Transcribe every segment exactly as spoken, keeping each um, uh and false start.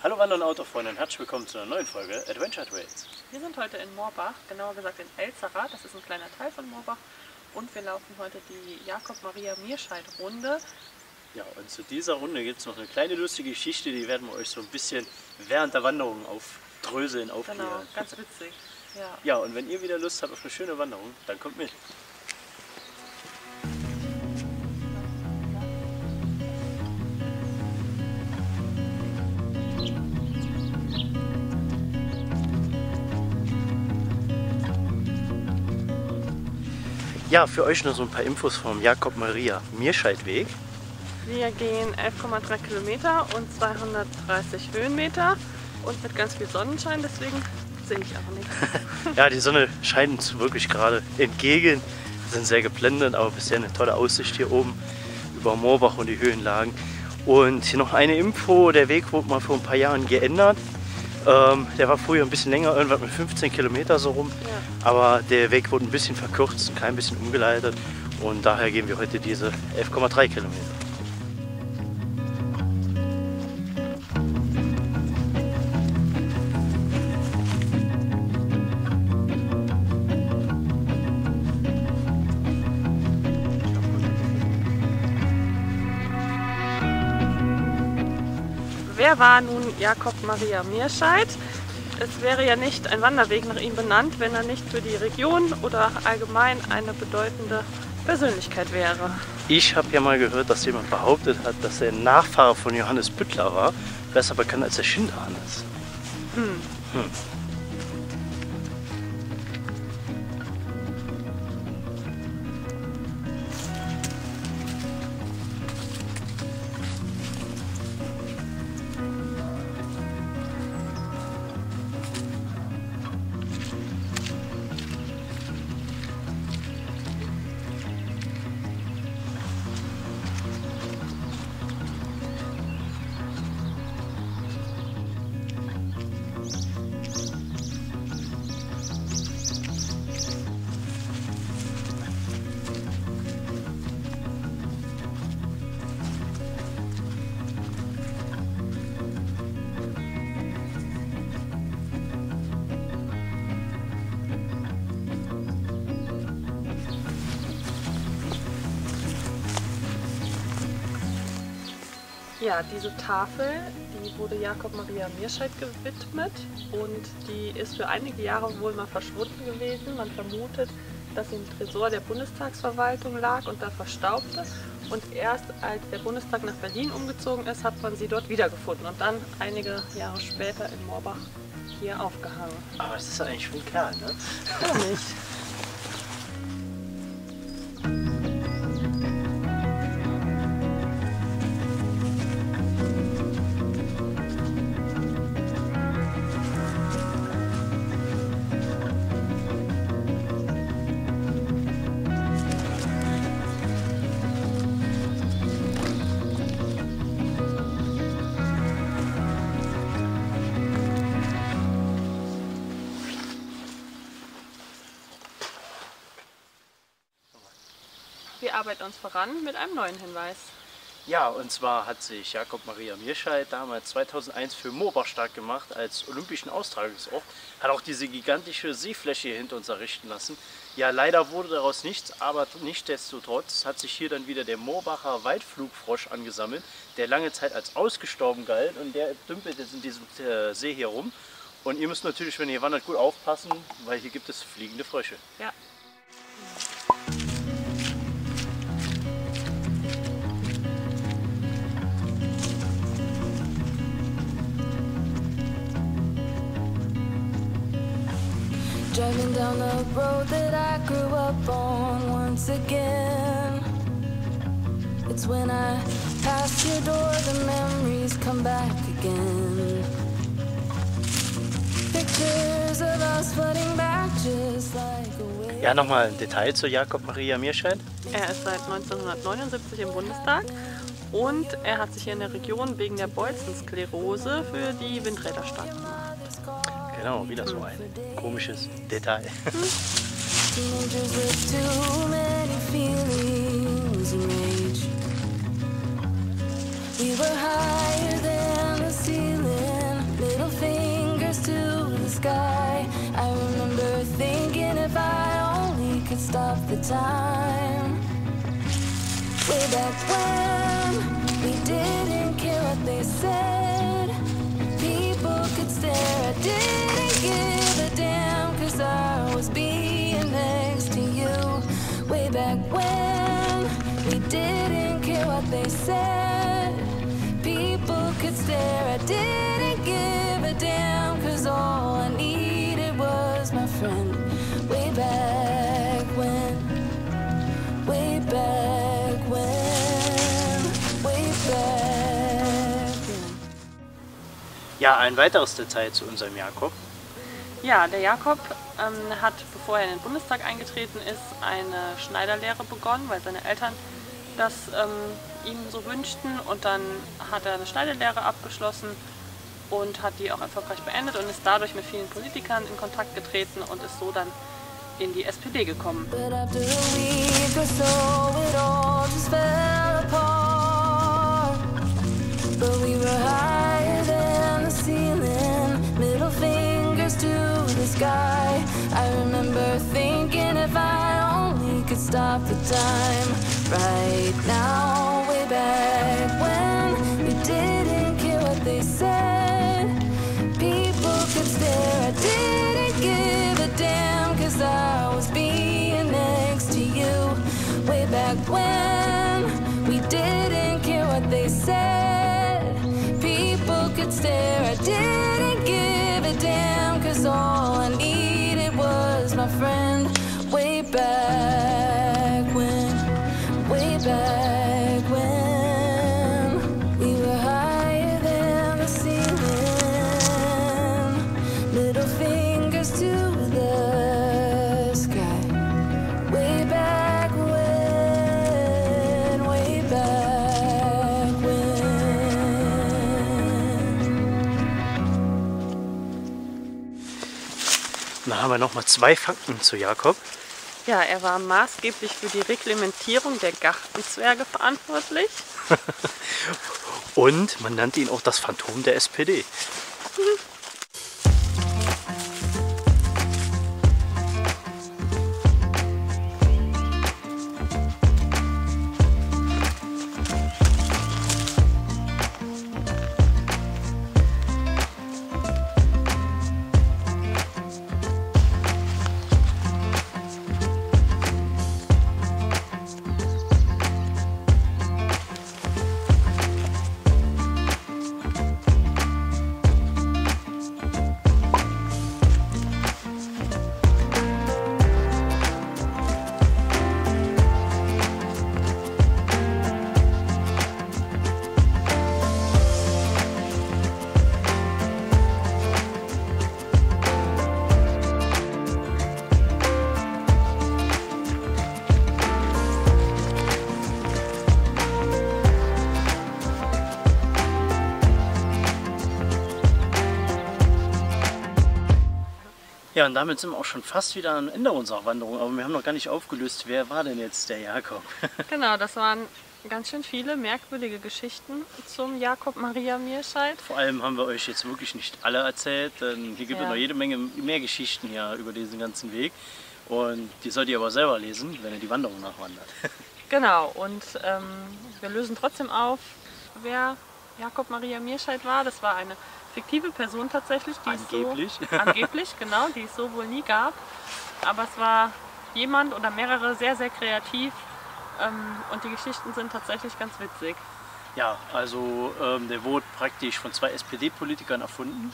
Hallo Wander- und Autofreunde und herzlich willkommen zu einer neuen Folge Adventure Trails. Wir sind heute in Moorbach, genauer gesagt in Elzera, das ist ein kleiner Teil von Moorbach, und wir laufen heute die Jakob-Maria-Mierscheid-Runde. Ja, und zu dieser Runde gibt es noch eine kleine lustige Geschichte, die werden wir euch so ein bisschen während der Wanderung aufdröseln, aufklären. Genau, ganz witzig. Ja. Ja, und wenn ihr wieder Lust habt auf eine schöne Wanderung, dann kommt mit. Ja, für euch noch so ein paar Infos vom Jakob-Maria-Mierscheid-Weg. Wir gehen elf Komma drei Kilometer und zweihundertdreißig Höhenmeter und mit ganz viel Sonnenschein, deswegen sehe ich auch nichts. Ja, die Sonne scheint uns wirklich gerade entgegen. Wir sind sehr geblendet, aber bisher eine tolle Aussicht hier oben über Moorbach und die Höhenlagen. Und hier noch eine Info, der Weg wurde mal vor ein paar Jahren geändert. Ähm, der war früher ein bisschen länger, irgendwann mit fünfzehn Kilometer so rum. Ja. Aber der Weg wurde ein bisschen verkürzt, ein klein bisschen umgeleitet. Und daher gehen wir heute diese elf Komma drei Kilometer. Wer war nun Jakob-Maria-Mierscheid? Es wäre ja nicht ein Wanderweg nach ihm benannt, wenn er nicht für die Region oder allgemein eine bedeutende Persönlichkeit wäre. Ich habe ja mal gehört, dass jemand behauptet hat, dass er ein Nachfahre von Johannes Büttler war, besser bekannt als der Schinderhannes. Hm. Hm. Ja, diese Tafel, die wurde Jakob-Maria-Mierscheid gewidmet und die ist für einige Jahre wohl mal verschwunden gewesen. Man vermutet, dass sie im Tresor der Bundestagsverwaltung lag und da verstaubte. Und erst als der Bundestag nach Berlin umgezogen ist, hat man sie dort wiedergefunden und dann einige Jahre später in Moorbach hier aufgehangen. Aber es ist ja eigentlich schon ein Kerl, ne? Oder nicht? Wir arbeiten uns voran mit einem neuen Hinweis. Ja, und zwar hat sich Jakob-Maria-Mierscheid damals zweitausendeins für Moorbach stark gemacht als olympischen Austragungsort. Hat auch diese gigantische Seefläche hier hinter uns errichten lassen. Ja, leider wurde daraus nichts, aber nichtsdestotrotz hat sich hier dann wieder der Moorbacher Waldflugfrosch angesammelt, der lange Zeit als ausgestorben galt, und der dümpelt jetzt in diesem äh, See hier rum. Und ihr müsst natürlich, wenn ihr wandert, gut aufpassen, weil hier gibt es fliegende Frösche. Ja. Driving down the road that I grew up on once again. It's when I pass your door, the memories come back again. Pictures of us floating back just like a wave. Ja, nochmal ein Detail zu Jakob-Maria-Mierscheid. Er ist seit neunzehnhundertneunundsiebzig im Bundestag und er hat sich hier in der Region wegen der Bolzensklerose für die Windräder stark gemacht. Genau, wieder so ein komisches Detail. Teenagers with too many feelings and rage. We were higher than the ceiling, time. Way back when we didn't care what they said. People could stare, I didn't give a damn, cause I was being next to you. Way back when we didn't care what they said. People could stare, I didn't give a damn, cause all I needed was my friend. Way back when, way back when, way back when. Ja, ein weiteres Detail zu unserem Jakob. Ja, der Jakob ähm, hat, bevor er in den Bundestag eingetreten ist, eine Schneiderlehre begonnen, weil seine Eltern das ähm, ihm so wünschten. Und dann hat er eine Schneiderlehre abgeschlossen und hat die auch erfolgreich beendet und ist dadurch mit vielen Politikern in Kontakt getreten und ist so dann in die S P D gekommen. But after a week or so, it all just fell apart. But we were higher than the ceiling, middle fingers to the sky. I remember thinking if I only could stop the time right now. Way back when we didn't care what they said. People could stare, I didn't give a damn, cause I was being next to you. Way back when we didn't care what they said. People could stare, I didn't give a damn, cause all I needed was my friend. Way back when, way back when we were higher than the ceiling, middle fingers to the sky. Way back when, way back when. Dann haben wir noch mal zwei Fakten zu Jakob. Ja, er war maßgeblich für die Reglementierung der Gartenzwerge verantwortlich. Und man nannte ihn auch das Phantom der S P D. Ja, und damit sind wir auch schon fast wieder am Ende unserer Wanderung. Aber wir haben noch gar nicht aufgelöst, wer war denn jetzt der Jakob? Genau, das waren ganz schön viele merkwürdige Geschichten zum Jakob Maria Mierscheid. Vor allem haben wir euch jetzt wirklich nicht alle erzählt, denn hier gibt es Ja. noch jede Menge mehr Geschichten hier über diesen ganzen Weg. Und die sollt ihr aber selber lesen, wenn ihr die Wanderung nachwandert. Genau, und ähm, wir lösen trotzdem auf, wer Jakob Maria Mierscheid war. Das war eine fiktive Person tatsächlich, die Angeblich. es so, angeblich, genau, die es so wohl nie gab. Aber es war jemand oder mehrere sehr, sehr kreativ ähm, und die Geschichten sind tatsächlich ganz witzig. Ja, also ähm, der wurde praktisch von zwei S P D-Politikern erfunden.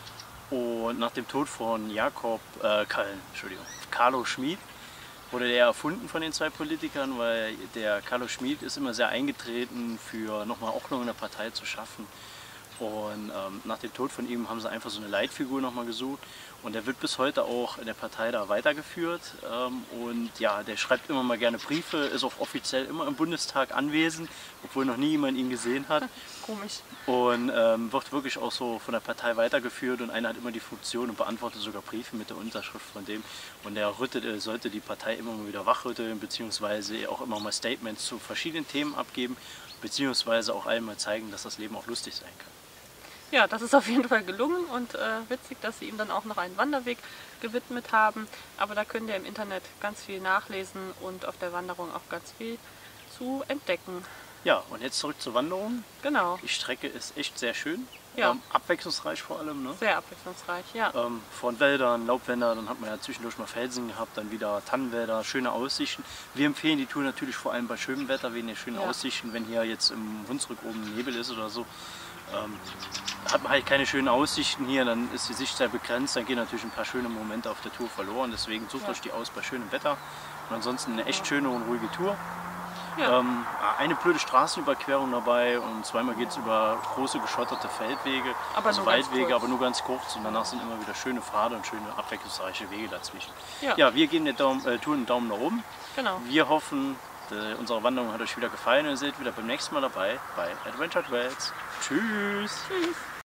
Und nach dem Tod von Jakob, äh, Karl, Entschuldigung, Carlo Schmid wurde der erfunden von den zwei Politikern, weil der Carlo Schmid ist immer sehr eingetreten, für nochmal Ordnung in der Partei zu schaffen. Und ähm, nach dem Tod von ihm haben sie einfach so eine Leitfigur nochmal gesucht. Und der wird bis heute auch in der Partei da weitergeführt. Ähm, und ja, der schreibt immer mal gerne Briefe, ist auch offiziell immer im Bundestag anwesend, obwohl noch nie jemand ihn gesehen hat. Komisch. Und ähm, wird wirklich auch so von der Partei weitergeführt und einer hat immer die Funktion und beantwortet sogar Briefe mit der Unterschrift von dem. Und der rüttet, äh, sollte die Partei immer mal wieder wachrütteln, beziehungsweise auch immer mal Statements zu verschiedenen Themen abgeben, beziehungsweise auch allen mal zeigen, dass das Leben auch lustig sein kann. Ja, das ist auf jeden Fall gelungen und äh, witzig, dass sie ihm dann auch noch einen Wanderweg gewidmet haben. Aber da könnt ihr im Internet ganz viel nachlesen und auf der Wanderung auch ganz viel zu entdecken. Ja, und jetzt zurück zur Wanderung. Genau. Die Strecke ist echt sehr schön, Ja. ähm, abwechslungsreich vor allem. Ne? Sehr abwechslungsreich, ja. Ähm, von Wäldern, Laubwälder, dann hat man ja zwischendurch mal Felsen gehabt, dann wieder Tannenwälder, schöne Aussichten. Wir empfehlen die Tour natürlich vor allem bei schönem Wetter, wegen der schönen Ja. Aussichten. Wenn hier jetzt im Hunsrück oben Nebel ist oder so, ähm, hat man halt keine schönen Aussichten hier, dann ist die Sicht sehr begrenzt, dann gehen natürlich ein paar schöne Momente auf der Tour verloren. Deswegen sucht Ja. euch die aus bei schönem Wetter. Und ansonsten eine echt schöne und ruhige Tour. Ja. Ähm, eine blöde Straßenüberquerung dabei und zweimal geht es über große geschotterte Feldwege, Aber also nur ganz Waldwege, kurz. aber nur ganz kurz und danach sind immer wieder schöne Pfade und schöne abwechslungsreiche Wege dazwischen. Ja. Ja, wir geben der Daumen, äh, Tour einen Daumen nach oben. Genau. Wir hoffen, äh, unsere Wanderung hat euch wieder gefallen und ihr seid wieder beim nächsten Mal dabei bei Adventure Trails. Tschüss! Tschüss.